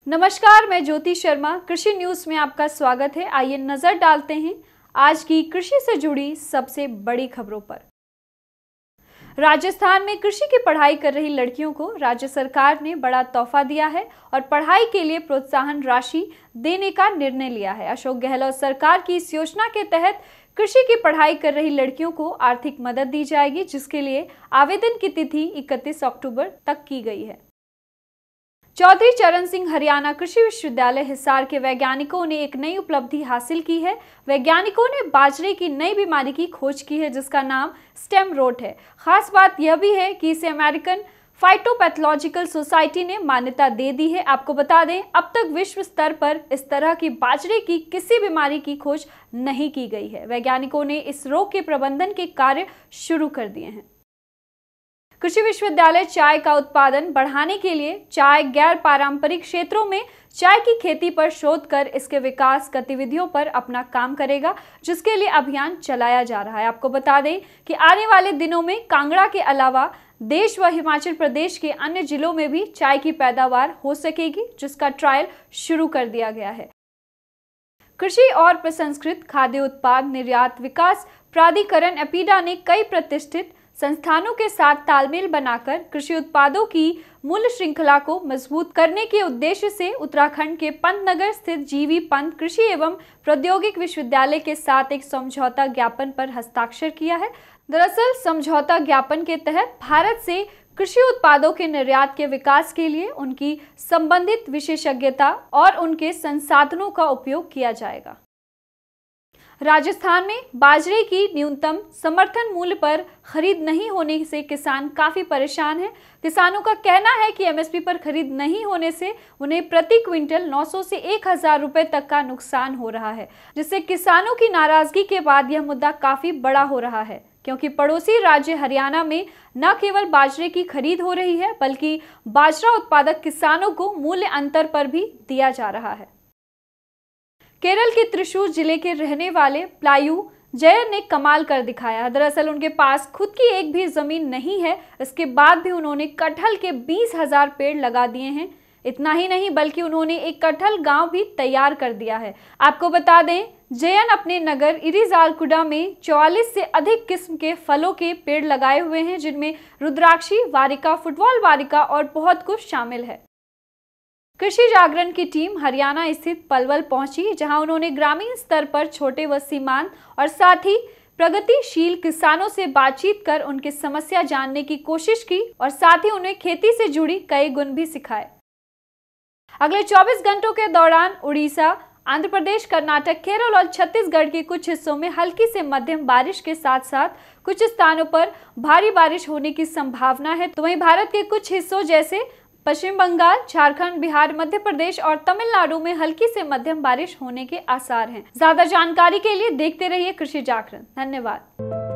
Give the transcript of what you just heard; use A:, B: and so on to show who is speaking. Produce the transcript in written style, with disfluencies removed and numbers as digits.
A: नमस्कार, मैं ज्योति शर्मा। कृषि न्यूज में आपका स्वागत है। आइए नजर डालते हैं आज की कृषि से जुड़ी सबसे बड़ी खबरों पर। राजस्थान में कृषि की पढ़ाई कर रही लड़कियों को राज्य सरकार ने बड़ा तोहफा दिया है और पढ़ाई के लिए प्रोत्साहन राशि देने का निर्णय लिया है। अशोक गहलोत सरकार की इस योजना के तहत कृषि की पढ़ाई कर रही लड़कियों को आर्थिक मदद दी जाएगी, जिसके लिए आवेदन की तिथि 31 अक्टूबर तक की गई है। चौधरी चरण सिंह हरियाणा कृषि विश्वविद्यालय हिसार के वैज्ञानिकों ने एक नई उपलब्धि हासिल की है। वैज्ञानिकों ने बाजरे की नई बीमारी की खोज की है, जिसका नाम स्टेम रोट है। खास बात यह भी है कि इसे अमेरिकन फाइटोपैथोलॉजिकल सोसाइटी ने मान्यता दे दी है। आपको बता दें, अब तक विश्व स्तर पर इस तरह की बाजरे की किसी बीमारी की खोज नहीं की गई है। वैज्ञानिकों ने इस रोग के प्रबंधन के कार्य शुरू कर दिए हैं। कृषि विश्वविद्यालय चाय का उत्पादन बढ़ाने के लिए चाय गैर पारंपरिक क्षेत्रों में चाय की खेती पर शोध कर इसके विकास गतिविधियों पर अपना काम करेगा, जिसके लिए अभियान चलाया जा रहा है। आपको बता दें कि आने वाले दिनों में कांगड़ा के अलावा देश व हिमाचल प्रदेश के अन्य जिलों में भी चाय की पैदावार हो सकेगी, जिसका ट्रायल शुरू कर दिया गया है। कृषि और प्रसंस्कृत खाद्य उत्पाद निर्यात विकास प्राधिकरण एपीडा ने कई प्रतिष्ठित संस्थानों के साथ तालमेल बनाकर कृषि उत्पादों की मूल्य श्रृंखला को मजबूत करने के उद्देश्य से उत्तराखंड के पंतनगर स्थित जीवी पंत कृषि एवं प्रौद्योगिक विश्वविद्यालय के साथ एक समझौता ज्ञापन पर हस्ताक्षर किया है। दरअसल समझौता ज्ञापन के तहत भारत से कृषि उत्पादों के निर्यात के विकास के लिए उनकी संबंधित विशेषज्ञता और उनके संसाधनों का उपयोग किया जाएगा। राजस्थान में बाजरे की न्यूनतम समर्थन मूल्य पर खरीद नहीं होने से किसान काफी परेशान हैं। किसानों का कहना है कि एमएसपी पर खरीद नहीं होने से उन्हें प्रति क्विंटल 900 से 1000 रुपए तक का नुकसान हो रहा है, जिससे किसानों की नाराजगी के बाद यह मुद्दा काफी बड़ा हो रहा है, क्योंकि पड़ोसी राज्य हरियाणा में न केवल बाजरे की खरीद हो रही है, बल्कि बाजरा उत्पादक किसानों को मूल्य अंतर पर भी दिया जा रहा है। केरल के त्रिशूर जिले के रहने वाले प्लायू जय ने कमाल कर दिखाया। दरअसल उनके पास खुद की एक भी जमीन नहीं है, इसके बाद भी उन्होंने कटहल के 20,000 पेड़ लगा दिए हैं। इतना ही नहीं, बल्कि उन्होंने एक कटहल गांव भी तैयार कर दिया है। आपको बता दें, जयन अपने नगर इरिजालकुडा में 44 से अधिक किस्म के फलों के पेड़ लगाए हुए हैं, जिनमें रुद्राक्षी, वारिका, फुटबॉल वारिका और बहुत कुछ शामिल है। कृषि जागरण की टीम हरियाणा स्थित पलवल पहुंची, जहां उन्होंने ग्रामीण स्तर पर छोटे व सीमांत और साथ ही प्रगतिशील किसानों से बातचीत कर उनकी समस्या जानने की कोशिश की और साथ ही उन्हें खेती से जुड़ी कई गुण भी सिखाए। अगले 24 घंटों के दौरान उड़ीसा, आंध्र प्रदेश, कर्नाटक, केरल और छत्तीसगढ़ के कुछ हिस्सों में हल्की से मध्यम बारिश के साथ साथ कुछ स्थानों पर भारी बारिश होने की संभावना है। तो वहीं भारत के कुछ हिस्सों जैसे पश्चिम बंगाल, झारखंड, बिहार, मध्य प्रदेश और तमिलनाडु में हल्की से मध्यम बारिश होने के आसार हैं। ज्यादा जानकारी के लिए देखते रहिए कृषि जागरण। धन्यवाद।